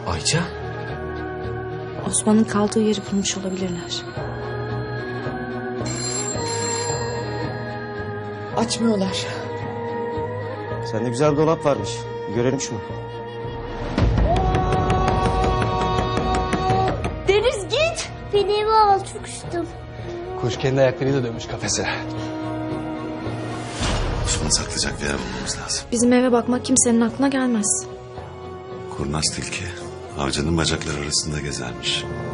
Ayça? Osman'ın kaldığı yeri bulmuş olabilirler. Açmıyorlar. Sende güzel bir dolap varmış. Bir görelim şunu. Deniz git! Beni eve al, çok üşüdüm. Kuş kendi ayaklarıyla dönmüş kafese. Osman'ı saklayacak bir yer bulmamız lazım. Bizim eve bakmak kimsenin aklına gelmez. Kurnaz tilki avcının bacakları arasında gezermiş.